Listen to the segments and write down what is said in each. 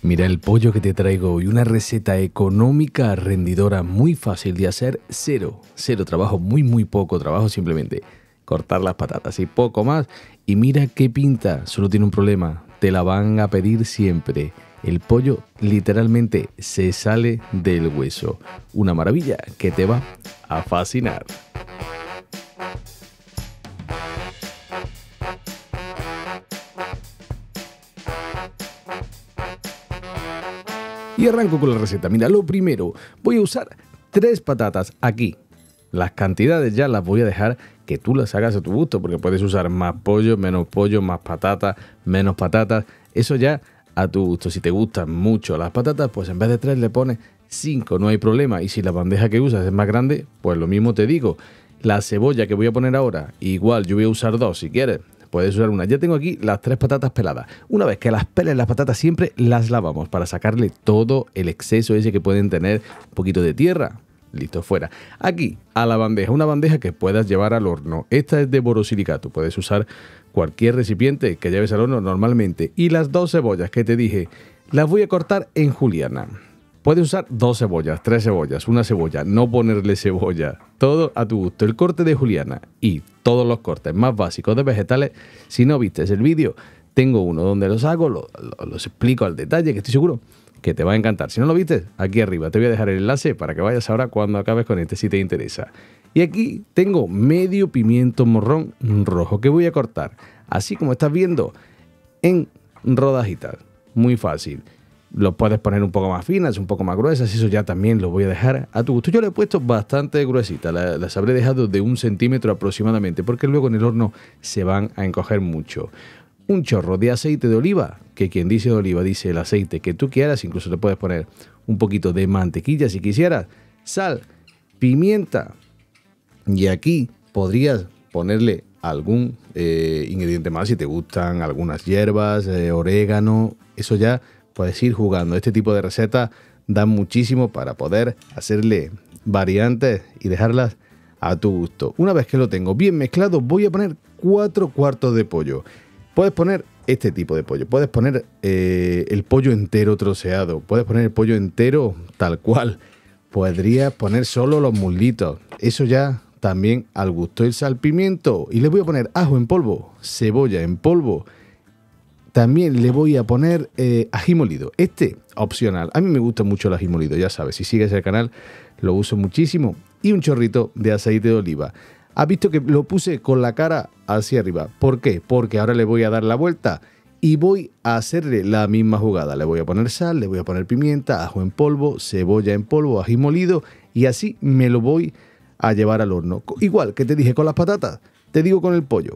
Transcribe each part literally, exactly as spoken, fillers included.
Mira el pollo que te traigo hoy, una receta económica, rendidora, muy fácil de hacer, cero, cero trabajo, muy muy poco trabajo, simplemente cortar las patatas y poco más. Y mira qué pinta, solo tiene un problema, te la van a pedir siempre. El pollo literalmente se sale del hueso, una maravilla que te va a fascinar. Y arranco con la receta. Mira, lo primero, voy a usar tres patatas aquí. Las cantidades ya las voy a dejar que tú las hagas a tu gusto, porque puedes usar más pollo, menos pollo, más patatas, menos patatas. Eso ya a tu gusto. Si te gustan mucho las patatas, pues en vez de tres le pones cinco, no hay problema. Y si la bandeja que usas es más grande, pues lo mismo te digo. La cebolla que voy a poner ahora, igual yo voy a usar dos si quieres. Puedes usar una. Ya tengo aquí las tres patatas peladas. Una vez que las peles las patatas siempre las lavamos para sacarle todo el exceso ese que pueden tener, un poquito de tierra. Listo, fuera. Aquí, a la bandeja. Una bandeja que puedas llevar al horno. Esta es de borosilicato. Puedes usar cualquier recipiente que lleves al horno normalmente. Y las dos cebollas que te dije, las voy a cortar en juliana. Puedes usar dos cebollas, tres cebollas, una cebolla, no ponerle cebolla. Todo a tu gusto. El corte de juliana y todos los cortes más básicos de vegetales. Si no viste el vídeo, tengo uno donde los hago, lo, lo, los explico al detalle, que estoy seguro que te va a encantar. Si no lo viste, aquí arriba te voy a dejar el enlace para que vayas ahora cuando acabes con este si te interesa. Y aquí tengo medio pimiento morrón rojo que voy a cortar, así como estás viendo, en rodajitas. Muy fácil. Lo puedes poner un poco más finas, un poco más gruesas, eso ya también lo voy a dejar a tu gusto. Yo le he puesto bastante gruesita, las, las habré dejado de un centímetro aproximadamente, porque luego en el horno se van a encoger mucho. Un chorro de aceite de oliva, que quien dice de oliva dice el aceite que tú quieras, incluso le puedes poner un poquito de mantequilla si quisieras, sal, pimienta, y aquí podrías ponerle algún eh, ingrediente más si te gustan, algunas hierbas, eh, orégano, eso ya puedes ir jugando. Este tipo de recetas dan muchísimo para poder hacerle variantes y dejarlas a tu gusto. Una vez que lo tengo bien mezclado, voy a poner cuatro cuartos de pollo. Puedes poner este tipo de pollo, puedes poner eh, el pollo entero troceado, puedes poner el pollo entero tal cual, podrías poner solo los muslitos, eso ya también al gusto. El salpimiento, y le voy a poner ajo en polvo, cebolla en polvo. También le voy a poner eh, ají molido. Este, opcional. A mí me gusta mucho el ají molido, ya sabes. Si sigues el canal, lo uso muchísimo. Y un chorrito de aceite de oliva. ¿Has visto que lo puse con la cara hacia arriba? ¿Por qué? Porque ahora le voy a dar la vuelta y voy a hacerle la misma jugada. Le voy a poner sal, le voy a poner pimienta, ajo en polvo, cebolla en polvo, ají molido. Y así me lo voy a llevar al horno. Igual que te dije con las patatas, te digo con el pollo.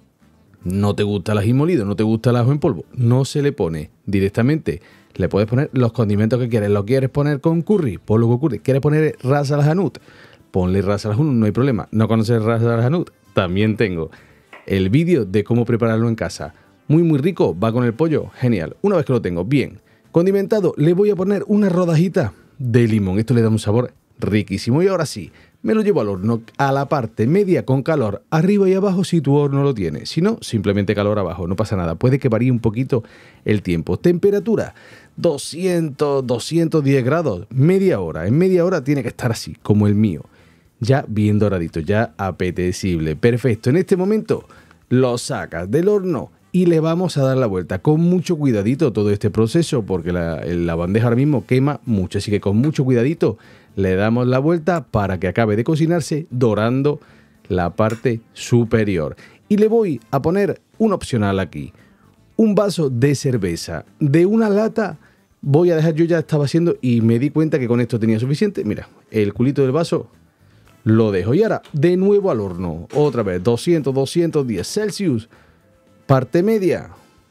No te gusta el ají molido, no te gusta el ajo en polvo, no se le pone directamente. Le puedes poner los condimentos que quieres. ¿Lo quieres poner con curry? Ponlo con curry. ¿Quieres poner ras al hanout? Ponle ras al hanout, no hay problema. ¿No conoces ras al hanout? También tengo el vídeo de cómo prepararlo en casa. Muy muy rico, va con el pollo, genial. Una vez que lo tengo bien condimentado, le voy a poner una rodajita de limón. Esto le da un sabor riquísimo. Y ahora sí, me lo llevo al horno a la parte media con calor arriba y abajo si tu horno lo tiene. Si no, simplemente calor abajo, no pasa nada. Puede que varíe un poquito el tiempo. Temperatura doscientos, doscientos diez grados, media hora. En media hora tiene que estar así, como el mío. Ya bien doradito, ya apetecible. Perfecto. En este momento lo sacas del horno y le vamos a dar la vuelta. Con mucho cuidadito todo este proceso, porque la, la bandeja ahora mismo quema mucho. Así que con mucho cuidadito le damos la vuelta para que acabe de cocinarse dorando la parte superior. Y le voy a poner un opcional aquí. Un vaso de cerveza de una lata. Voy a dejar, yo ya estaba haciendo y me di cuenta que con esto tenía suficiente. Mira, el culito del vaso lo dejo. Y ahora de nuevo al horno. Otra vez, doscientos, doscientos diez Celsius. Parte media.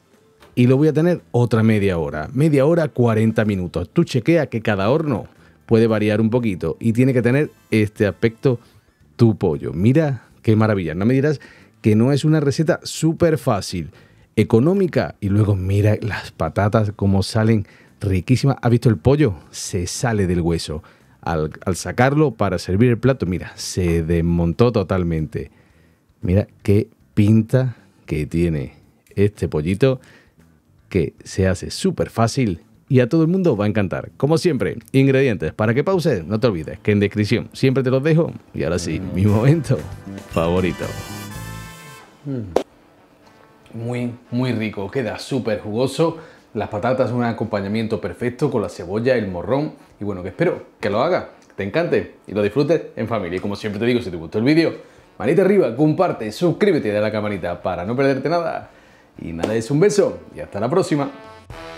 Y lo voy a tener otra media hora. Media hora, cuarenta minutos. Tú chequea que cada horno puede variar un poquito y tiene que tener este aspecto tu pollo. Mira qué maravilla. No me dirás que no es una receta súper fácil, económica, y luego mira las patatas como salen riquísimas. ¿Has visto el pollo? Se sale del hueso. Al, al sacarlo para servir el plato, mira, se desmontó totalmente. Mira qué pinta que tiene este pollito, que se hace súper fácil y a todo el mundo va a encantar. Como siempre, ingredientes para que pauses, no te olvides que en descripción siempre te los dejo. Y ahora sí, mi momento favorito. Muy, muy rico, queda súper jugoso. Las patatas, un acompañamiento perfecto con la cebolla, el morrón. Y bueno, que espero que lo hagas, que te encante y lo disfrutes en familia. Y como siempre te digo, si te gustó el vídeo, manita arriba, comparte, suscríbete y dale a la campanita para no perderte nada. Y nada, es un beso y hasta la próxima.